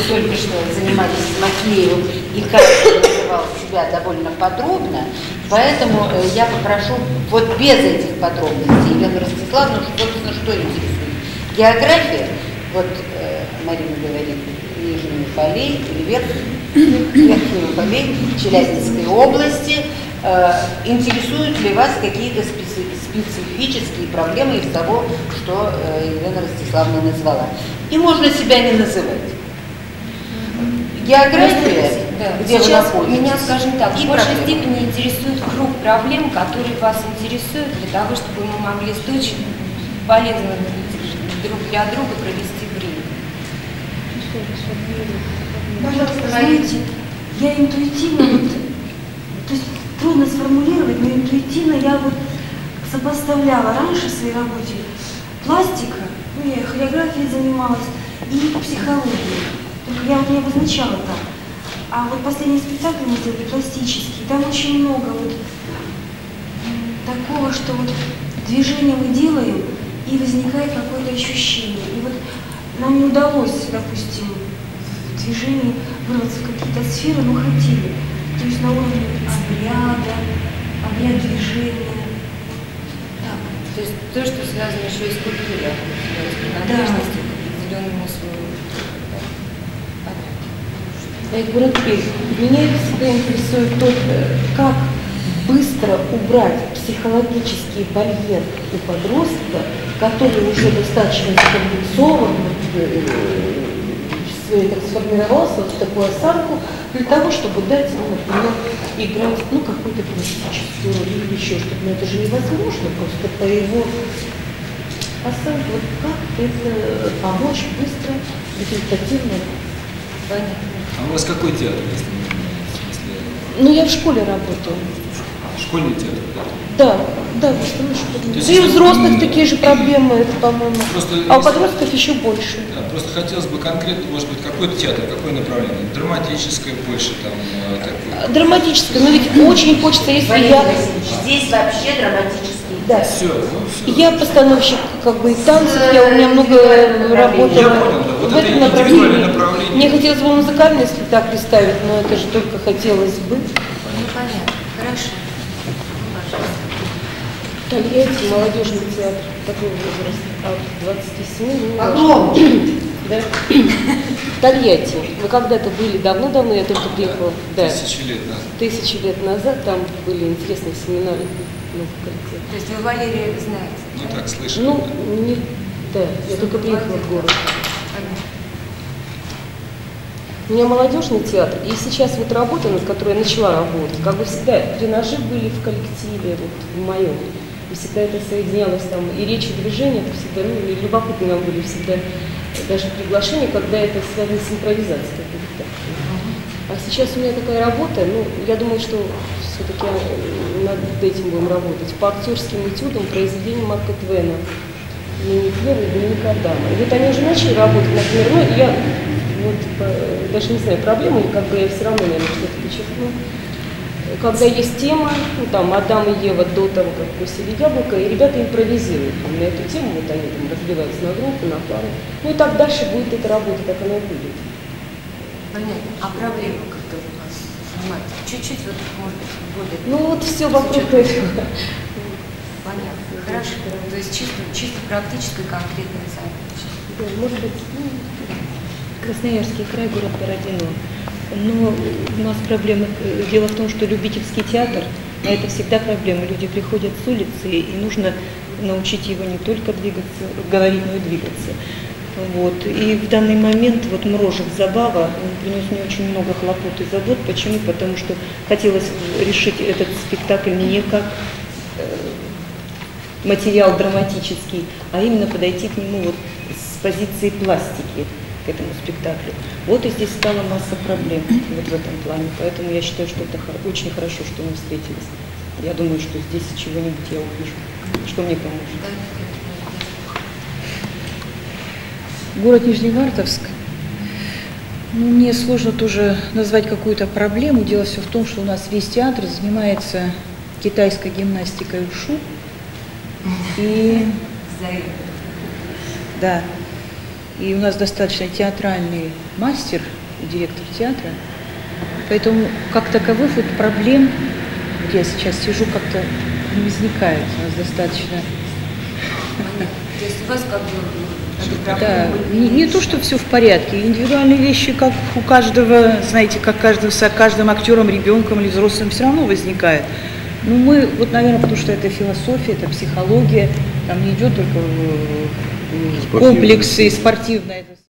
только что занимались с Макеевым, и каждый называл себя довольно подробно, поэтому я попрошу вот без этих подробностей Елену Ростиславовну, собственно, что интересует. География, вот Марина говорит, Нижний Уфалей или Верхний Уфалей Челябинской области. Интересуют ли вас какие-то специфические проблемы из того, что Елена Ростиславовна назвала? И можно себя не называть. География, да, где сейчас вы находитесь, меня, скажем так, в большей проблемы. степени интересует круг проблем, которые вас интересуют, для того, чтобы мы могли с дочерью полезно друг для друга провести время. Пожалуйста, знаете, я интуитивно, вот, то есть трудно сформулировать, но интуитивно я вот сопоставляла раньше в своей работе пластика, ну я хореографией занималась, и психологией. Только я вот не обозначала так. А вот последний спектакль мы сделали пластический, там очень много вот такого, что вот движение мы делаем, и возникает какое-то ощущение. И вот нам не удалось, допустим, в движении вырваться в какие-то сферы, но хотели. То есть на уровне обряд движения. Так. То есть то, что связано еще и с культурой, с принадлежностью к определенному слою. Меня всегда интересует то, как быстро убрать психологический барьер у подростка, который уже достаточно скомплексован, сформировался вот в такую осанку, для того, чтобы дать ему, например, играть какую-то классическую роль или еще что-то. Но это же невозможно просто по его осанке. Вот как это помочь быстро, результативно? Понятно. А у вас какой театр, если не Ну, я в школе работаю. Школьный театр, да? Да, в основном школьный. есть, Да и у взрослых такие же проблемы, это, по-моему. А у подростков еще больше. Да, просто хотелось бы конкретно, может быть, какой-то театр, какое направление? Драматическое больше там такое? Драматическое, но ведь очень хочется, если Валерий я... Васильевич, здесь вообще драматический. Да. Все, все. Я постановщик и танцев, у меня много работала Я понял, да. Вот в это этом индивидуальное направлении. направление. Мне хотелось бы музыкальный спектакль ставить, но это же только хотелось бы. Ну, понятно. Хорошо. Тольятти, молодежный театр, такой возраст, от 27, Огромный. да? Тольятти. Мы когда-то были давно-давно, я только приехала. Да. 1000 лет назад. 1000 лет назад, там были интересные семинары. То есть вы Валерия знаете? Ну так, слышали. Ну, не, да, я только приехала в город. У меня молодежный театр, и сейчас вот работа, над которой я начала работать, как бы всегда тренажи были в коллективе, вот в моем. И всегда это соединялось там, и речь, и движение, это всегда, и любопытно нам были всегда даже приглашения, когда это связано с импровизацией какой-то. А сейчас у меня такая работа, я думаю, что все-таки над этим будем работать. По актерским этюдам произведения Марка Твена. Дневник Веры, Дневник Адама. И вот они уже начали работать, например, я даже не знаю, проблема, или как бы я все равно, наверное, что-то подчеркну. Когда есть тема, там Адам и Ева до того, как вкусили яблоко, и ребята импровизируют на эту тему, вот они там разбиваются на группы, на пары. И так дальше будет эта работа, так она и будет. Понятно. А проблема как-то у вас занимает? Чуть-чуть, вот, может быть, более... Все вокруг этого. Понятно. Хорошо. То есть чисто практическая, конкретная задача. Да, может быть, Красноярский край, город Бородино. Но у нас проблема. Дело в том, что любительский театр, а это всегда проблема. Люди приходят с улицы, и нужно научить его не только двигаться, говорить, но и двигаться. Вот. И в данный момент Мрожев Забава, он принес мне очень много хлопот и забот. Почему? Потому что хотелось решить этот спектакль не как материал драматический, а именно подойти к нему с позиции пластики, к этому спектаклю. Вот и здесь стала масса проблем в этом плане. Поэтому я считаю, что это очень хорошо, что мы встретились. Я думаю, что здесь чего-нибудь я увижу, что мне поможет. Город Нижневартовск. Мне сложно тоже назвать какую-то проблему. Дело все в том, что у нас весь театр занимается китайской гимнастикой ушу. И да. И у нас достаточно театральный мастер, директор театра. Поэтому как таковых вот проблем, вот я сейчас сижу, как-то не возникает. У нас достаточно... То есть у вас как бы... Да, не то, что все в порядке. Индивидуальные вещи, как у каждого, знаете, как с каждым актером, ребенком или взрослым, все равно возникает. Ну, мы, вот, наверное, потому что это философия, это психология, там не идет только комплексы спортивные.